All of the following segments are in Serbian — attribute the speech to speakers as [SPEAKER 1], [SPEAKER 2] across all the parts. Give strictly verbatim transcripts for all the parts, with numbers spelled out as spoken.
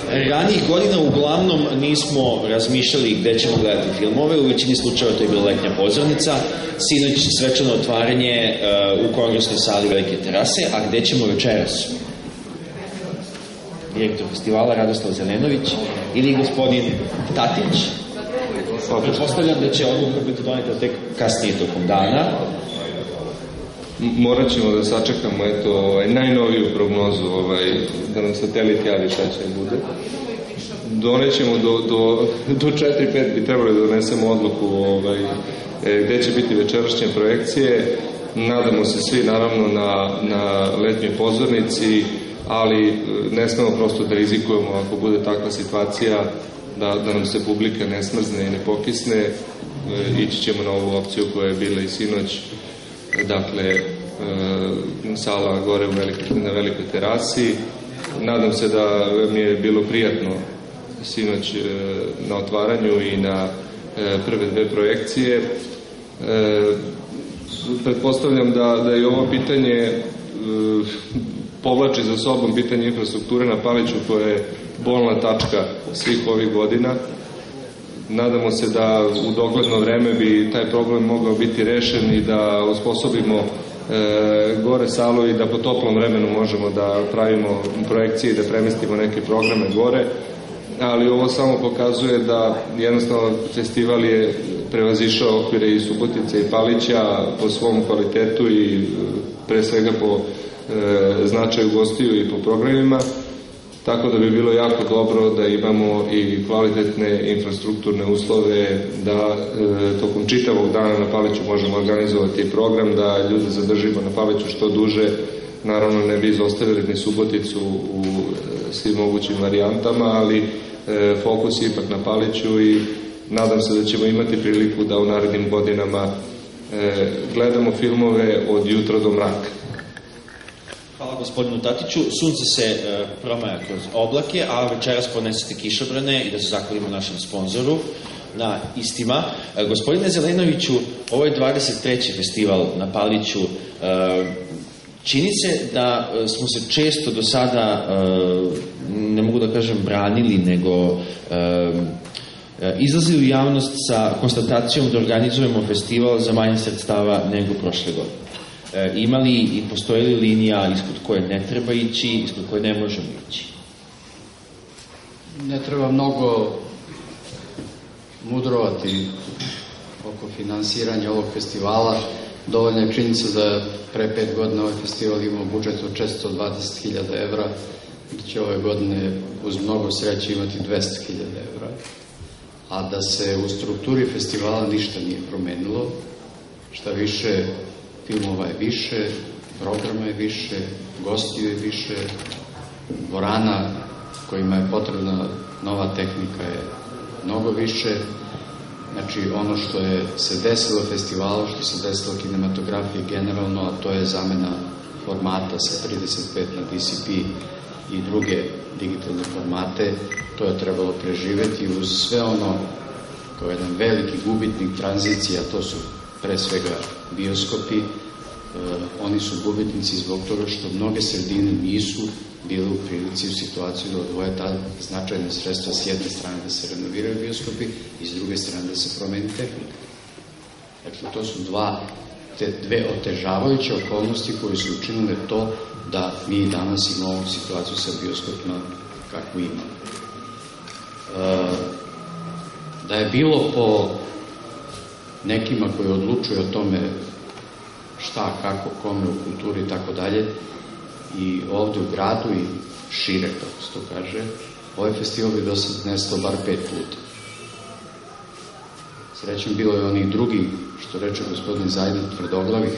[SPEAKER 1] Ranijih godina uglavnom nismo razmišljali gde ćemo gledati filmove, u većini slučajeva to je bila letnja pozornica, sinoć svečano otvaranje uh, u kongresnoj sali Velike terase, a gde ćemo večeras? Direktor festivala Radoslav Zelenović ili gospodin Tatić. Pretpostavljam da će odluka biti doneta tek kasnije tokom dana.
[SPEAKER 2] Morat ćemo da sačekamo eto, ovaj, najnoviju prognozu, ovaj, da nam satelit javi šta će bude. Donećemo do, do, do četiri pet bi trebali da donesemo odluku ovaj, gde će biti večerašnje projekcije. Nadamo se svi naravno na, na letnjoj pozornici, ali ne smemo prosto da rizikujemo ako bude takva situacija da, da nam se publika ne smrzne i ne pokisne. Ići ćemo na ovu opciju koja je bila i sinoć. Dakle, e, sala gore u velikoj, na velikoj terasi. Nadam se da mi je bilo prijatno sinoć e, na otvaranju i na e, prve dve projekcije. E, pretpostavljam da, da je ovo pitanje e, povlači za sobom pitanje infrastrukture na Paliću, koja je bolna tačka svih ovih godina. Nadamo se da u dogledno vreme bi taj problem mogao biti rešen i da osposobimo e, gore salu i da po toplom vremenu možemo da pravimo projekcije i da premestimo neke programe gore, ali ovo samo pokazuje da jednostavno festival je prevazišao okvire i Subotice i Palića po svom kvalitetu i pre svega po e, značaju gostiju i po programima. Tako da bi bilo jako dobro da imamo i kvalitetne infrastrukturne uslove, da e, tokom čitavog dana na Paliću možemo organizovati program, da ljude zadržimo na Paliću što duže, naravno ne bi izostavili ni Suboticu u e, svim mogućim varijantama, ali e, fokus je ipak na Paliću i nadam se da ćemo imati priliku da u narednim godinama e, gledamo filmove od jutra do mraka.
[SPEAKER 1] Hvala gospodinu Tatiću. Sunce se e, promaja kroz oblake, a večeras ponesete kišobrane i da se zahvalimo našem sponzoru na istima. E, gospodine Zelenoviću, ovo je dvadeset treći festival na Paliću. E, čini se da smo se često do sada, e, ne mogu da kažem branili, nego e, izlazili u javnost sa konstatacijom da organizujemo festival za manje sredstava nego prošle godine. E, imali i postoji li linija ispod koje ne treba ići, ispod koje ne možemo ići?
[SPEAKER 3] Ne treba mnogo mudrovati oko finansiranja ovog festivala. Dovoljno je činjenica da pre pet godina ovaj festival imao budžet od četiristo dvadeset hiljada evra, da će ove godine uz mnogo sreće imati dvesta hiljada evra, a da se u strukturi festivala ništa nije promenilo. Šta više, filmova je više, programa je više, gostiju je više, dvorana kojima je potrebna nova tehnika je mnogo više. Znači, ono što je se desilo festivalu, što se desilo kinematografiji generalno, a to je zamena formata sa trideset pet na D C P i druge digitalne formate, to je trebalo preživeti uz sve ono kao jedan veliki gubitnik tranzicija, to su pre svega bioskopi. E, oni su gubitnici zbog toga što mnoge sredine nisu bile u prilici u situaciju da odvoje ta značajna sredstva, s jedne strane da se renoviraju bioskopi i s druge strane da se promeni tehnika. Dakle, to su dva, te dve otežavajuće okolnosti koje su učinile to da mi danas imamo ovu situaciju sa bioskopima kakvu imamo. E, da je bilo po nekima koji odlučuju o tome šta, kako, kome u kulturi i tako dalje, i ovde u gradu i šire, kako se to kaže, ovaj festival bi do sad nestao bar pet puta. Srećem, bilo je onih drugi, što reče gospodin Zajdan, tvrdoglavih,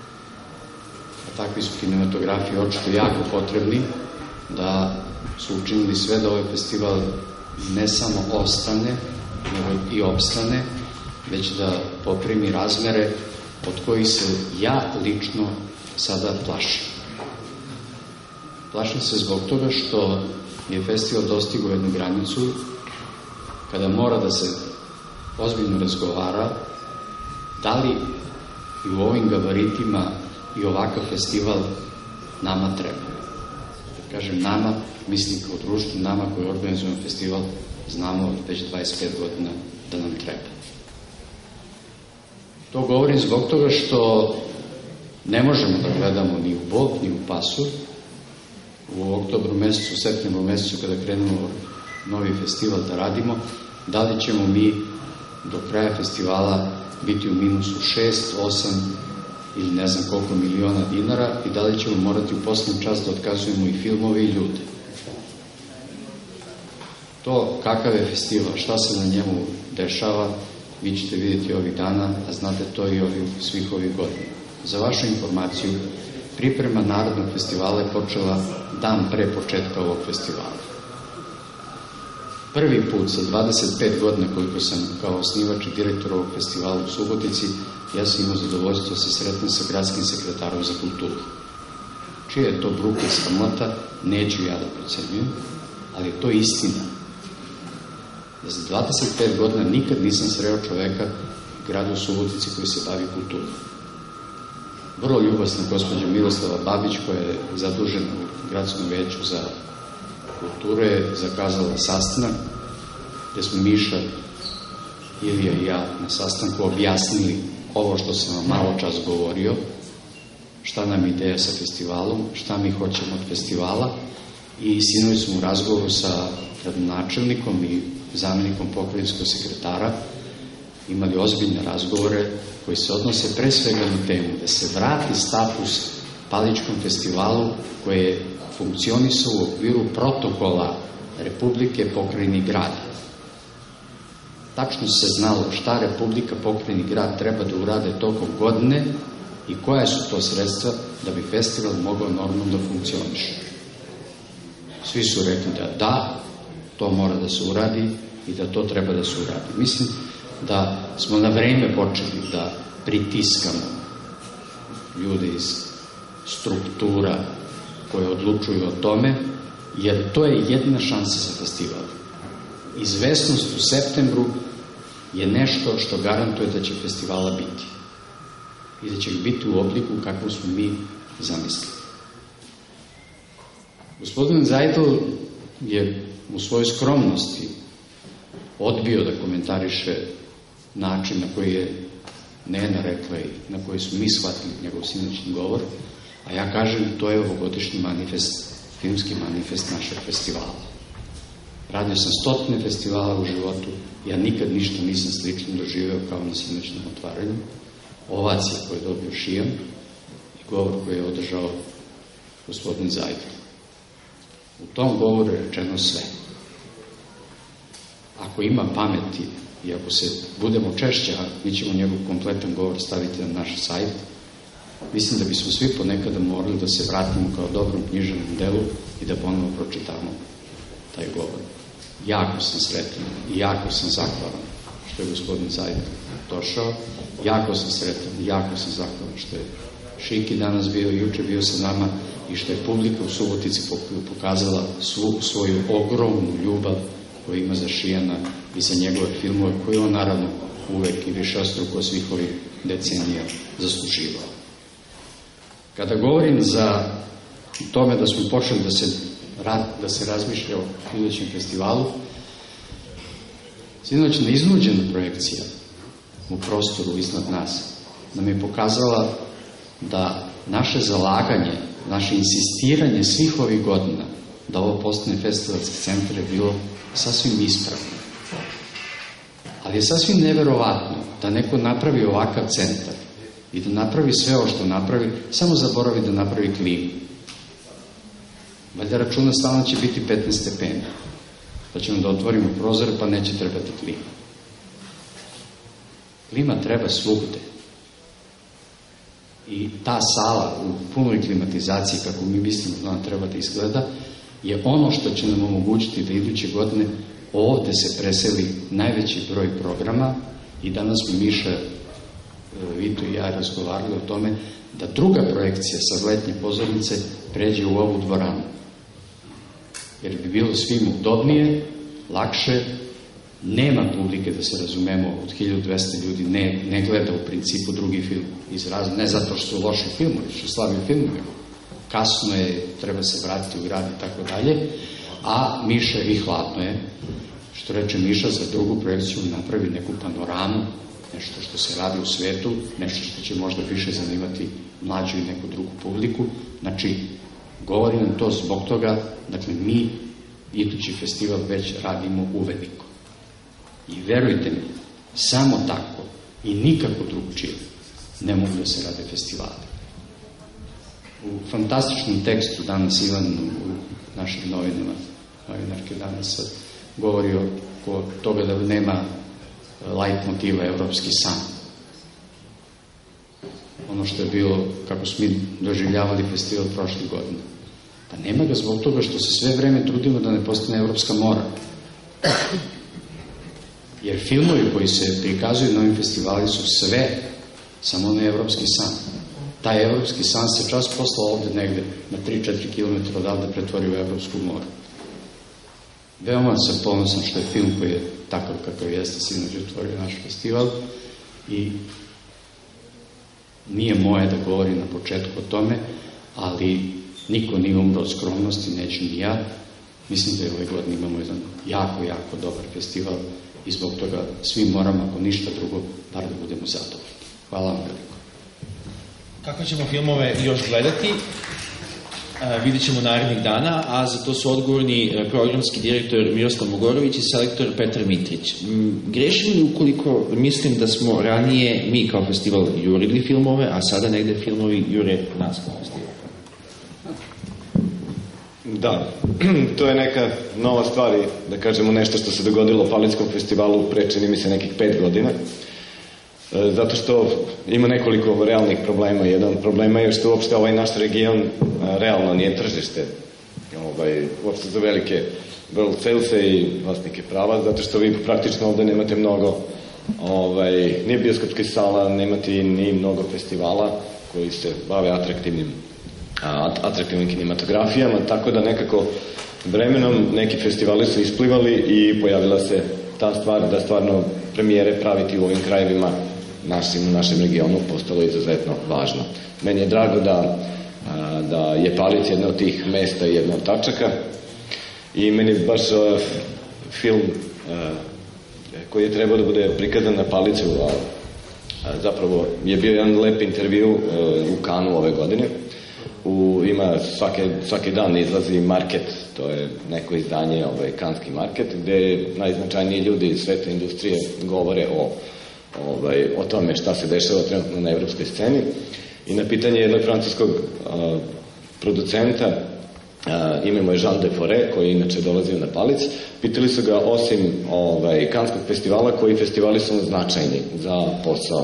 [SPEAKER 3] a takvi su kinematografiji očito jako potrebni, da su učinili sve da ovaj festival ne samo ostane, nego i opstane, već da poprimi razmere od kojih se ja lično sada plašim. Plašim se zbog toga što je festival dostigao jednu granicu kada mora da se ozbiljno razgovara da li i u ovim gabaritima i ovakav festival nama treba. Kažem nama, mislim kao društvu, nama koji organizujemo festival, znamo već dvadeset pet godina da nam treba. To govorim zbog toga što ne možemo da gledamo ni u bok, ni u pasu. U oktobru mesecu, u septembru mesecu, kada krenemo novi festival da radimo, da li ćemo mi do kraja festivala biti u minusu šest, osam ili ne znam koliko miliona dinara i da li ćemo morati u poslednji čas da otkazujemo i filmove i ljude. To kakav je festival, šta se na njemu dešava, vi ćete vidjeti ovih dana, a znate to i ovih, svih ovih godina. Za vašu informaciju, priprema Narodnog festivala je počela dan pre početka ovog festivala. Prvi put za dvadeset pet godina koliko sam kao osnivač i direktor ovog festivala u Subotici, ja sam imao zadovoljstvo da se sretnem sa gradskim sekretarom za kulturu. Čija je to bruka i sramota, neću ja da procenjujem, ali je to istina. Da za dvadeset pet godina nikad nisam sreo čoveka u gradu Subotici koji se bavi kulturom. Vrlo ljubasna gospođa Miroslava Babić, koja je zadužena u gradskom veću za kulturu, je zakazala sastanak gde smo Miša, Ilija i ja na sastanku objasnili ovo što sam vam malo čas govorio, šta nam je ideja sa festivalom, šta mi hoćemo od festivala i sinoć smo u razgovoru sa gradonačelnikom i zamenikom pokrajinskog sekretara imali ozbiljne razgovore koji se odnose pre svega na temu da se vrati status Paličkom festivalu koji je funkcionisao u okviru protokola Republike, pokrajine i grada. Tačno se znalo šta Republika, pokrajina i grad treba da urade tokom godine i koja su to sredstva da bi festival mogao normalno da funkcioniše. Svi su rekli da da, to mora da se uradi i da to treba da se uradi. Mislim da smo na vreme počeli da pritiskamo ljude iz struktura koje odlučuju o tome, jer to je jedina šansa za festival. Izvesnost u septembru je nešto što garantuje da će festivala biti. I da će biti u obliku kakvu smo mi zamislili. Gospodin Zajdl je u svojoj skromnosti odbio da komentariše način na koji je Nena rekla i na koji smo mi shvatili njegov sinoćni govor, a ja kažem to je ovogodišnji manifest, filmski manifest našeg festivala. Radio sam stotine festivala u životu, ja nikad ništa nisam slično doživeo kao na sinoćnom otvaranju. Ovacija koju je dobio Šijan i govor koji je održao gospodin Zajdl. U tom govoru je rečeno sve. Ako ima pameti i ako se budemo češće, a mi ćemo njegov kompletan govor staviti na naš sajt, mislim da bismo svi ponekada morali da se vratimo kao dobrom književnom delu i da ponovo pročitamo taj govor. Jako sam sretan i jako sam zahvalan što je gospodin Zajdl došao. Jako sam sretan i jako sam zahvalan što je Šiki danas bio, juče bio sa nama i što je publika u Subotici pokazala svu svoju ogromnu ljubav koju ima za Šijana i za njegove filmove, koje on naravno uvek i višestruko svih ovih decenija zasluživao. Kada govorim za tome da smo počeli da se, da se razmišlja o idućem festivalu, sinoćna iznuđena projekcija u prostoru iznad nas nam je pokazala da naše zalaganje, naše insistiranje svih ovih godina da ovo postane festivalski centar je bilo sasvim ispravno. Ali je sasvim neverovatno da neko napravi ovakav centar i da napravi sve ovo što napravi, samo zaboravi da napravi klimu. Valjda računa stalno će biti petnaest stepeni. Pa ćemo da otvorimo prozor, pa neće trebati klima. Klima treba svugde. I ta sala u punoj klimatizaciji, kako mi mislimo da ona treba da izgleda, je ono što će nam omogućiti da iduće godine ovde se preseli najveći broj programa i danas smo Miša, Vito i ja razgovarali o tome da druga projekcija sa letnje pozornice pređe u ovu dvoranu. Jer bi bilo svim udobnije, lakše, nema publike, da se razumemo, od hiljadu dvesta ljudi ne, ne gleda u principu drugi film iz razloga, ne zato što su loši filmovi, što su slabi filmovi, kasno je, treba se vratiti u grad i tako dalje, a Miša i hladno je, što reče Miša, za drugu projekciju napravi neku panoramu, nešto što se radi u svetu, nešto što će možda više zanimati mlađu i neku drugu publiku. Znači, govorim nam to zbog toga, dakle, mi idući festival već radimo uveliko. I verujte mi, samo tako i nikako drugačije ne mogu da se rade festivali. U fantastičnom tekstu danas Ivan u našim novinama, novinarke danas govori o toga da nema light motiva evropski san. Ono što je bilo, kako smo mi doživljavali festival prošle godine. Pa nema ga zbog toga što se sve vreme trudimo da ne postane evropska mora. Jer filmovi koji se prikazuju na ovim festivali su sve, samo ne evropski san. Taj evropski san se čas poslao ovde negde, na tri do četiri kilometra odavde pretvori u evropsku moru. Veoma sam ponosan što je film koji je takav kakav jeste sinoć otvorio naš festival i nije moje da govorim na početku o tome, ali niko nije umro od skromnosti, neću ni ja. Mislim da je ove godine imamo jedan jako, jako dobar festival i zbog toga svi moramo, ako ništa drugo, bar da budemo zadovoljni. Hvala vam veliko.
[SPEAKER 1] Kako ćemo filmove još gledati? Uh, vidjet ćemo narednih dana, a za to su odgovorni uh, programski direktor Miroslav Mogorović i selektor Petar Mitrić. M, grešim li ukoliko mislim da smo ranije mi kao festival jurili filmove, a sada negde filmovi jure nas kao festival?
[SPEAKER 4] Da, to je neka nova stvar i da kažemo nešto što se dogodilo Palićskom festivalu pre, čini mi se, nekih pet godina. Zato što ima nekoliko realnih problema. Jedan od problema je što uopšte ovaj naš region realno nije tržište ovaj, uopšte za velike world sales-e i vlasnike prava, zato što vi praktično ovde nemate mnogo ovaj, nije bioskopskih sala, nemate ni mnogo festivala koji se bave atraktivnim atraktivnim kinematografijama, tako da nekako vremenom neki festivali su isplivali i pojavila se ta stvar da stvarno premijere praviti u ovim krajevima našim, u našem regionu postalo izuzetno važno. Meni je drago da, da je Palić jedna od tih mesta i jedna od tačaka i meni baš uh, film uh, koji je trebao da bude prikazan na Paliću, a, a zapravo je bio jedan lep intervju uh, u Kanu ove godine. U, ima svake, svaki dan izlazi Market, to je neko izdanje, ovaj, Kanski Market, gde najznačajniji ljudi iz sveta industrije govore o, ovaj, o tome šta se dešava trenutno na evropskoj sceni. I na pitanje jednog francuskog a, producenta, a, ime mu je Jean de Forêt, koji inače dolazio na Palić, pitali su ga osim ovaj, Kanskog festivala, koji festivali su značajni za posao.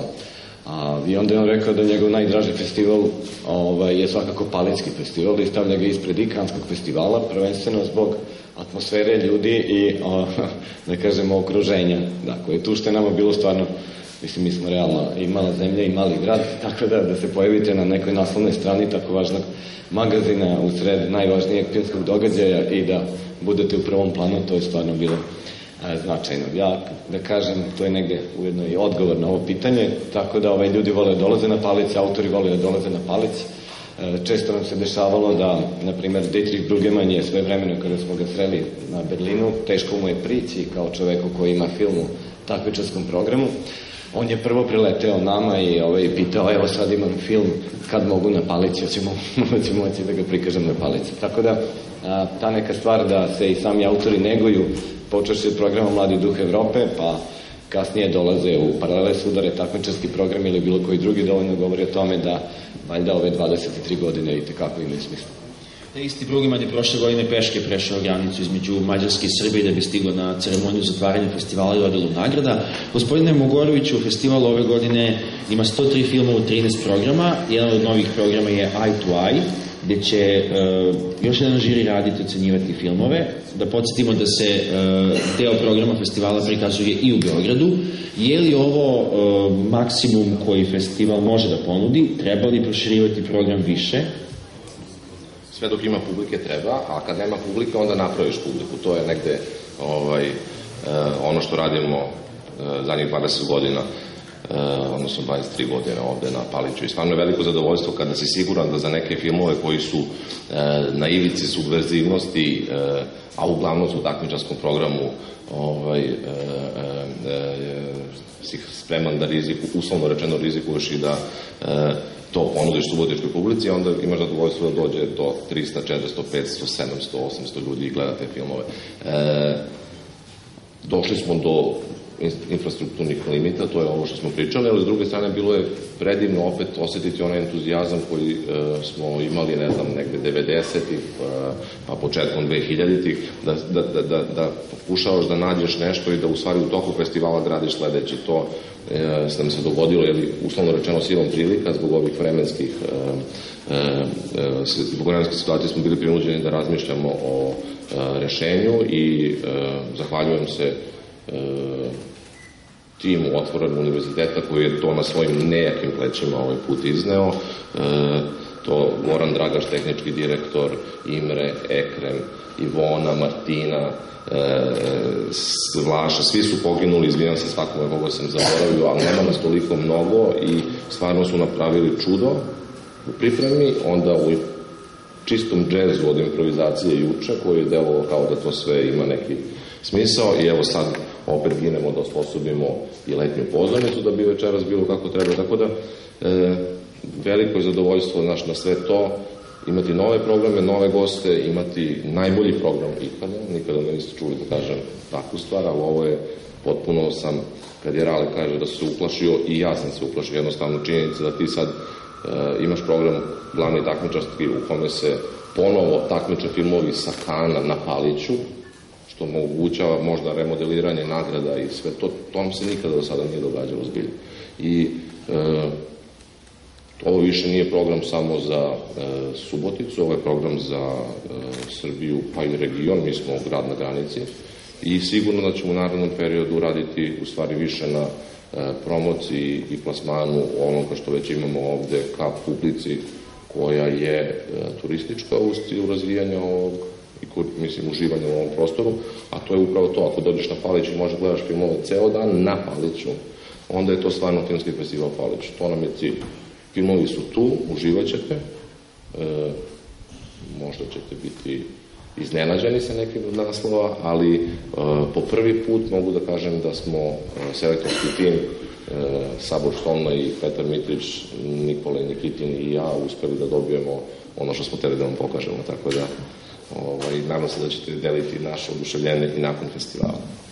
[SPEAKER 4] A, I onda je on rekao da njegov najdraži festival ovaj, je svakako Palićski festival i stavlja ga ispred i Kanskog festivala, prvenstveno zbog atmosfere ljudi i, o, da kažemo, okruženja. Dakle, tu što je nama bilo stvarno, mislim, mi smo realno i mala zemlja i mali grad, tako da, da se pojavite na nekoj naslovnoj strani tako važnog magazina u sred najvažnijeg filmskog događaja i da budete u prvom planu, to je stvarno bilo značajno. Ja, da kažem, to je negde ujedno i odgovor na ovo pitanje, tako da ovaj, ljudi vole da dolaze na Palić, autori vole da dolaze na Palić. Često nam se dešavalo da, na primer, Dietrich Bruggemann je sve vremeno kada smo ga sreli na Berlinu, teško mu je prići kao čoveku koji ima film u takmičarskom programu. On je prvo prileteo nama i ovaj, pitao, evo sad imam film, kad mogu na Palić, ja ću moći da ga prikažem na Palić. Tako da, a, ta neka stvar da se i sami autori neguju, počeši od programa Mladi duh Evrope, pa kasnije dolaze u paralele sudare takmičarski program ili bilo koji drugi, dovoljno govori o tome da valjda ove dvadeset tri godine i tekako imaju smisla.
[SPEAKER 1] Isti Bruggemann je prošle godine peške prešao granicu između Mađarske i Srbije da bi stigao na ceremoniju zatvaranja festivala i dodelu nagrada. Gospodine Mogoroviću, festival ove godine ima sto tri filma u trinaest programa. Jedan od novih programa je Eye to Eye, gde će uh, još jedan žiri raditi ocenjivati filmove. Da podsjetimo da se uh, deo programa festivala prikazuje i u Beogradu. Je li ovo uh, maksimum koji festival može da ponudi? Treba li proširivati program više?
[SPEAKER 5] Sve dok ima publike treba, a kad nema publike onda napraviš publiku. To je negde ovaj, uh, ono što radimo uh, zadnjih dvadeset godina. odnosno dvadeset tri godine ovde na Paliću. I stvarno je veliko zadovoljstvo kada si siguran da za neke filmove koji su na ivici subverzivnosti, a uglavnom su u takmičarskom programu, ovaj, si spreman da riziku, uslovno rečeno rizikuješ i da to ponudiš subotičkoj publici, onda imaš zadovoljstvo da dođe do trista, četiristo, petsto, sedamsto, osamsto ljudi i gleda te filmove. Došli smo do infrastrukturnih limita, to je ovo što smo pričali, ali s druge strane bilo je predivno opet osetiti onaj entuzijazam koji e, smo imali, ne znam, negde devedesetih, pa, pa početkom dvehiljaditih, da, da, da, da, da pokušavaš da nađeš nešto i da u stvari u toku festivala gradiš sledeći. To e, nam se dogodilo, jer uslovno rečeno silom prilika, zbog ovih vremenskih e, e, zbog vremenskih situacije smo bili prinuđeni da razmišljamo o e, rešenju i e, zahvaljujem se e, timu Otvorenog univerziteta koji je to na svojim nejakim plećima ovaj put izneo. E, to Goran Dragaš, tehnički direktor, Imre, Ekrem, Ivona, Martina, e, Vlaša, svi su poginuli, izvinjam se svakome koga sam zaboravio, ali nema nas toliko mnogo i stvarno su napravili čudo u pripremi, onda u čistom džezu od improvizacije juče, koji je delovao kao da to sve ima neki smisao i evo sad opet ginemo da osposobimo i letnju pozornicu da bi večeras bilo kako treba, tako da e, veliko je zadovoljstvo naš, na sve to, imati nove programe, nove goste, imati najbolji program ikada, nikada me niste čuli da kažem takvu stvar, ali ovo je potpuno sam, kad je Rale kaže da se uplašio, i ja sam se uplašio, jednostavno činjenica da ti sad e, imaš program glavni takmičarski u kome se ponovo takmiče filmovi sa Kana na Paliću, što omogućava možda remodeliranje nagrada i sve to, to nam se nikada do sada nije događalo zbilja. I e, ovo više nije program samo za e, Suboticu, ovo je program za e, Srbiju pa i region, mi smo grad na granici i sigurno da ćemo u narednom periodu raditi u stvari više na e, promociji i plasmanu onoga što već imamo ovde ka publici koja je e, turistička u stilu razvijanja ovog i kod, mislim, uživanja u ovom prostoru, a to je upravo to, ako dođeš na Palić i možeš gledaš filmove ceo dan na Paliću, onda je to stvarno filmski festival Palić. To nam je cilj. Filmovi su tu, uživat ćete, e, možda ćete biti iznenađeni sa nekim od naslova, ali e, po prvi put mogu da kažem da smo e, selektorski tim e, Sabor Stolna i Petar Mitrić, Nikola Nikitin i ja uspeli da dobijemo ono što smo teli da vam pokažemo, tako da Ovaj, nadam se da ćete deliti naše oduševljenje i nakon festivala.